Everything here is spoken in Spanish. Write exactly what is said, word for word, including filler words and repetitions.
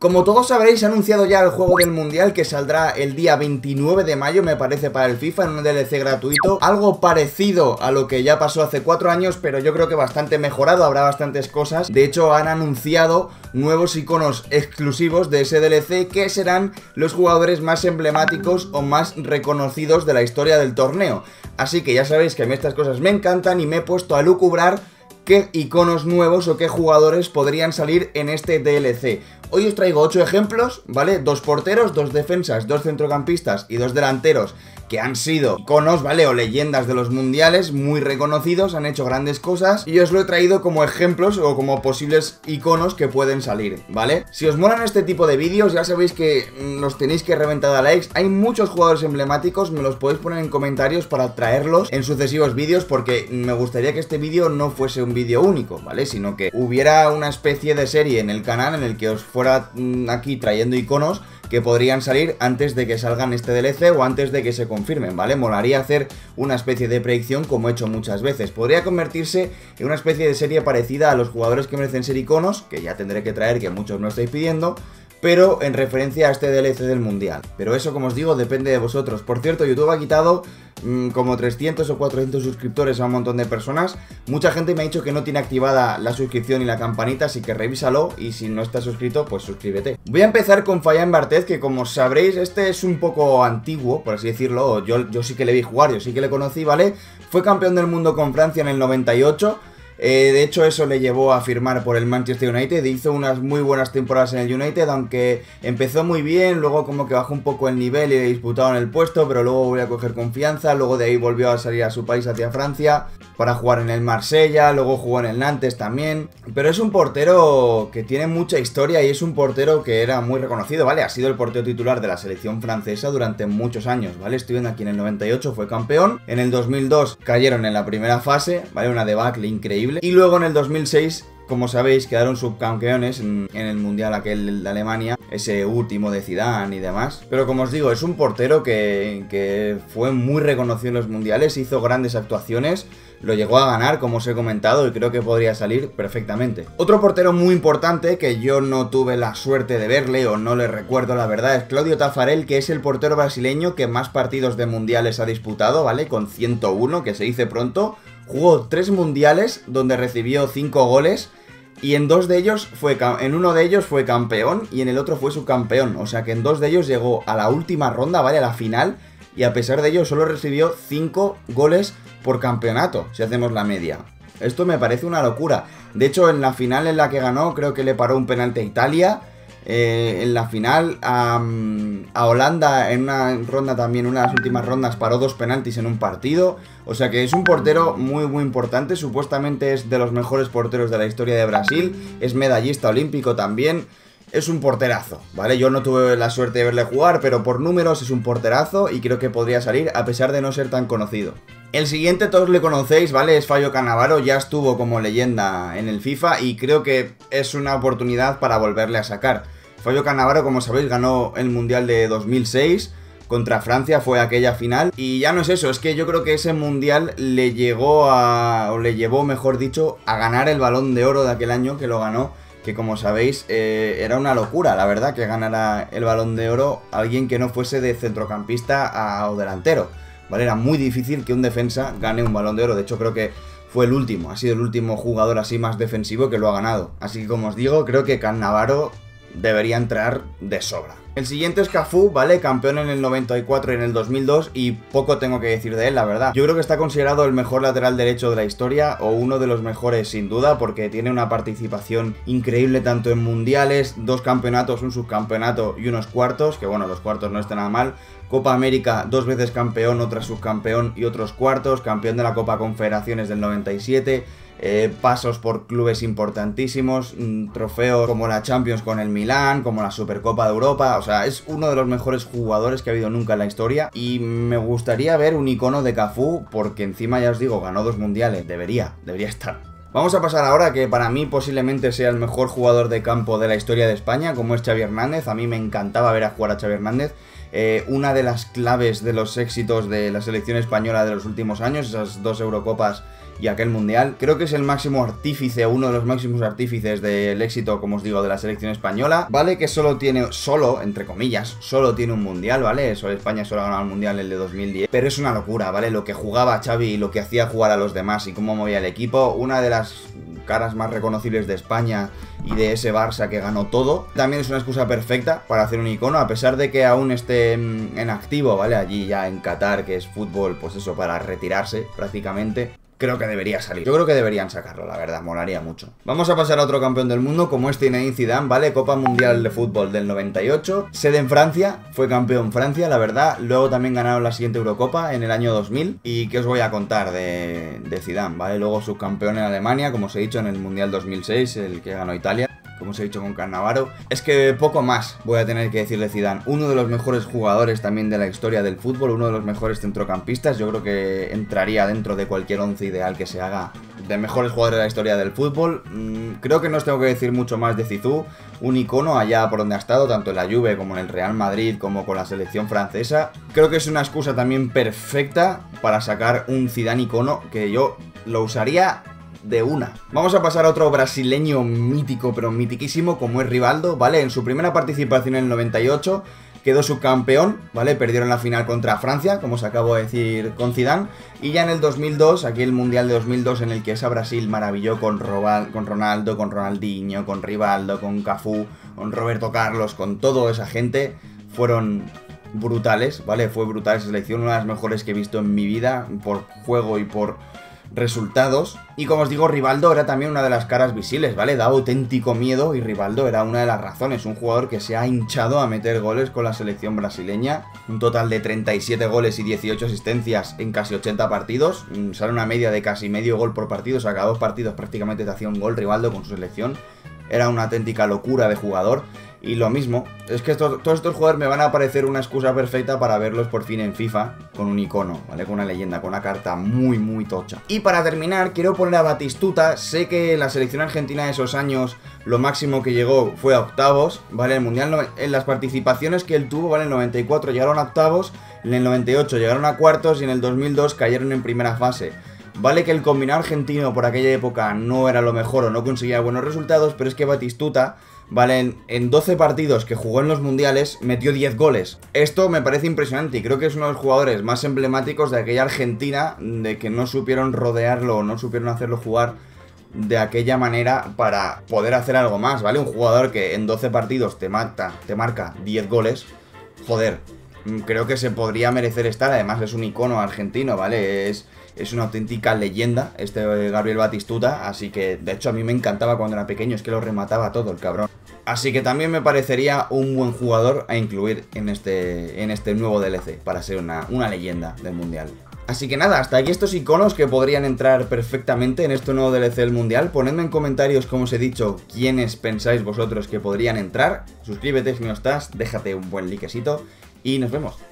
Como todos sabréis, se ha anunciado ya el juego del Mundial que saldrá el día veintinueve de mayo, me parece, para el FIFA, en un D L C gratuito. Algo parecido a lo que ya pasó hace cuatro años, pero yo creo que bastante mejorado, habrá bastantes cosas. De hecho, han anunciado nuevos iconos exclusivos de ese D L C que serán los jugadores más emblemáticos o más reconocidos de la historia del torneo. Así que ya sabéis que a mí estas cosas me encantan y me he puesto a lucubrar qué iconos nuevos o qué jugadores podrían salir en este D L C. Hoy os traigo ocho ejemplos, ¿vale? Dos porteros, dos defensas, dos centrocampistas y dos delanteros que han sido iconos, ¿vale? O leyendas de los mundiales, muy reconocidos, han hecho grandes cosas y os lo he traído como ejemplos o como posibles iconos que pueden salir, ¿vale? Si os molan este tipo de vídeos, ya sabéis que los tenéis que reventar a likes. Hay muchos jugadores emblemáticos, me los podéis poner en comentarios para traerlos en sucesivos vídeos, porque me gustaría que este vídeo no fuese un vídeo único, ¿vale? Sino que hubiera una especie de serie en el canal en el que os fuera aquí trayendo iconos que podrían salir antes de que salgan este D L C o antes de que se confirmen, ¿vale? Molaría hacer una especie de predicción como he hecho muchas veces. Podría convertirse en una especie de serie parecida a los jugadores que merecen ser iconos, que ya tendré que traer, que muchos no estáis pidiendo, pero en referencia a este D L C del Mundial. Pero eso, como os digo, depende de vosotros. Por cierto, YouTube ha quitado mmm, como trescientos o cuatrocientos suscriptores a un montón de personas. Mucha gente me ha dicho que no tiene activada la suscripción y la campanita, así que revísalo, y si no estás suscrito, pues suscríbete. Voy a empezar con Fayán Barthez, que como sabréis, este es un poco antiguo, por así decirlo. Yo, yo sí que le vi jugar, yo sí que le conocí, ¿vale? Fue campeón del mundo con Francia en el noventa y ocho. Eh, de hecho, eso le llevó a firmar por el Manchester United. Hizo unas muy buenas temporadas en el United, aunque empezó muy bien, luego como que bajó un poco el nivel y le disputaron el puesto, pero luego volvió a coger confianza. Luego de ahí volvió a salir a su país, hacia Francia, para jugar en el Marsella, luego jugó en el Nantes también. Pero es un portero que tiene mucha historia y es un portero que era muy reconocido, ¿vale? Ha sido el portero titular de la selección francesa durante muchos años, ¿vale? Estoy viendo aquí en el noventa y ocho, fue campeón. En el dos mil dos cayeron en la primera fase, ¿vale? Una debacle increíble. Y luego en el dos mil seis, como sabéis, quedaron subcampeones en, en el Mundial aquel de Alemania, ese último de Zidane y demás. Pero como os digo, es un portero que, que fue muy reconocido en los mundiales, hizo grandes actuaciones, lo llegó a ganar, como os he comentado, y creo que podría salir perfectamente. Otro portero muy importante, que yo no tuve la suerte de verle, o no le recuerdo la verdad, es Claudio Taffarel, que es el portero brasileño que más partidos de mundiales ha disputado, ¿vale? Con ciento uno, que se dice pronto. Jugó tres mundiales donde recibió cinco goles y en dos de ellos fue en uno de ellos fue campeón y en el otro fue subcampeón. O sea que en dos de ellos llegó a la última ronda, ¿vale? A la final, y a pesar de ello solo recibió cinco goles por campeonato, si hacemos la media. Esto me parece una locura. De hecho, en la final en la que ganó, creo que le paró un penalti a Italia. Eh, en la final a, a Holanda, en una ronda también, una de las últimas rondas, paró dos penaltis en un partido. O sea que es un portero muy muy importante. Supuestamente es de los mejores porteros de la historia de Brasil. Es medallista olímpico también. Es un porterazo, ¿vale? Yo no tuve la suerte de verle jugar, pero por números es un porterazo y creo que podría salir a pesar de no ser tan conocido. El siguiente todos le conocéis, ¿vale? Es Fabio Cannavaro, ya estuvo como leyenda en el FIFA y creo que es una oportunidad para volverle a sacar. Fabio Cannavaro, como sabéis, ganó el Mundial de dos mil seis, contra Francia fue aquella final, y ya no es eso, es que yo creo que ese Mundial le llegó a, o le llevó, mejor dicho, a ganar el Balón de Oro de aquel año que lo ganó, que como sabéis eh, era una locura, la verdad, que ganara el Balón de Oro alguien que no fuese de centrocampista a, o delantero. ¿Vale? Era muy difícil que un defensa gane un Balón de Oro. De hecho, creo que fue el último. Ha sido el último jugador así más defensivo que lo ha ganado. Así que, como os digo, creo que Cannavaro debería entrar de sobra. El siguiente es Cafú, ¿vale? Campeón en el noventa y cuatro y en el dos mil dos, y poco tengo que decir de él, la verdad. Yo creo que está considerado el mejor lateral derecho de la historia, o uno de los mejores sin duda, porque tiene una participación increíble tanto en mundiales, dos campeonatos, un subcampeonato y unos cuartos, que bueno, los cuartos no están nada mal. Copa América, dos veces campeón, otra subcampeón y otros cuartos, campeón de la Copa Confederaciones del noventa y siete, eh, pasos por clubes importantísimos, trofeos como la Champions con el Milán, como la Supercopa de Europa. O sea, es uno de los mejores jugadores que ha habido nunca en la historia, y me gustaría ver un icono de Cafú, porque encima, ya os digo, ganó dos mundiales, debería, debería estar. Vamos a pasar ahora que para mí posiblemente sea el mejor jugador de campo de la historia de España, como es Xavi Hernández. A mí me encantaba ver a jugar a Xavi Hernández. Eh, una de las claves de los éxitos de la selección española de los últimos años, esas dos Eurocopas y aquel mundial. Creo que es el máximo artífice, uno de los máximos artífices del éxito, como os digo, de la selección española. Vale que solo tiene, solo, entre comillas, solo tiene un mundial, ¿vale? Eso, España solo ha ganado el mundial el de dos mil diez. Pero es una locura, ¿vale? Lo que jugaba Xavi y lo que hacía jugar a los demás y cómo movía el equipo. Una de las caras más reconocibles de España y de ese Barça que ganó todo. También es una excusa perfecta para hacer un icono, a pesar de que aún esté en activo, ¿vale? Allí ya en Qatar, que es fútbol, pues eso, para retirarse prácticamente. Creo que debería salir. Yo creo que deberían sacarlo, la verdad, molaría mucho. Vamos a pasar a otro campeón del mundo, como es Zinedine Zidane, ¿vale? Copa Mundial de Fútbol del noventa y ocho. Sede en Francia, fue campeón Francia, la verdad. Luego también ganaron la siguiente Eurocopa en el año dos mil. ¿Y qué os voy a contar de, de Zidane, ¿vale? Luego subcampeón en Alemania, como os he dicho, en el Mundial dos mil seis, el que ganó Italia. Como os he dicho con Cannavaro. Es que poco más voy a tener que decirle Zidane. Uno de los mejores jugadores también de la historia del fútbol, uno de los mejores centrocampistas. Yo creo que entraría dentro de cualquier once ideal que se haga de mejores jugadores de la historia del fútbol. Mm, creo que no os tengo que decir mucho más de Zizou. Un icono allá por donde ha estado, tanto en la Juve como en el Real Madrid, como con la selección francesa. Creo que es una excusa también perfecta para sacar un Zidane icono que yo lo usaría de una. Vamos a pasar a otro brasileño mítico, pero mitiquísimo, como es Rivaldo, ¿vale? En su primera participación en el noventa y ocho quedó subcampeón, ¿vale? Perdieron la final contra Francia, como os acabo de decir con Zidane. Y ya en el dos mil dos, aquí el Mundial de dos mil dos, en el que esa Brasil maravilló con, Robal, con Ronaldo, con Ronaldinho, con Rivaldo, con Cafú, con Roberto Carlos, con toda esa gente, fueron brutales, ¿vale? Fue brutal esa selección, una de las mejores que he visto en mi vida, por juego y por resultados. Y como os digo, Rivaldo era también una de las caras visibles, ¿vale? Daba auténtico miedo y Rivaldo era una de las razones. Un jugador que se ha hinchado a meter goles con la selección brasileña. Un total de treinta y siete goles y dieciocho asistencias en casi ochenta partidos. Sale una media de casi medio gol por partido. O sea, cada dos partidos prácticamente te hacía un gol Rivaldo con su selección. Era una auténtica locura de jugador. Y lo mismo, es que estos, todos estos jugadores me van a parecer una excusa perfecta para verlos por fin en FIFA con un icono, ¿vale? Con una leyenda, con una carta muy, muy tocha. Y para terminar, quiero poner a Batistuta. Sé que la selección argentina de esos años, lo máximo que llegó fue a octavos, ¿vale? El Mundial, en las participaciones que él tuvo, ¿vale? En el noventa y cuatro llegaron a octavos, en el noventa y ocho llegaron a cuartos y en el dos mil dos cayeron en primera fase. Vale que el combinado argentino por aquella época no era lo mejor o no conseguía buenos resultados, pero es que Batistuta, vale, en, en doce partidos que jugó en los mundiales, metió diez goles. Esto me parece impresionante y creo que es uno de los jugadores más emblemáticos de aquella Argentina, de que no supieron rodearlo o no supieron hacerlo jugar de aquella manera para poder hacer algo más, ¿vale? Un jugador que en doce partidos te mata, te marca diez goles, joder, creo que se podría merecer estar. Además es un icono argentino, ¿vale? Es... Es una auténtica leyenda este Gabriel Batistuta, así que de hecho a mí me encantaba cuando era pequeño, es que lo remataba todo el cabrón. Así que también me parecería un buen jugador a incluir en este, en este nuevo D L C, para ser una, una leyenda del Mundial. Así que nada, hasta aquí estos iconos que podrían entrar perfectamente en este nuevo D L C del Mundial. Ponedme en comentarios, como os he dicho, quiénes pensáis vosotros que podrían entrar. Suscríbete si no estás, déjate un buen likecito y nos vemos.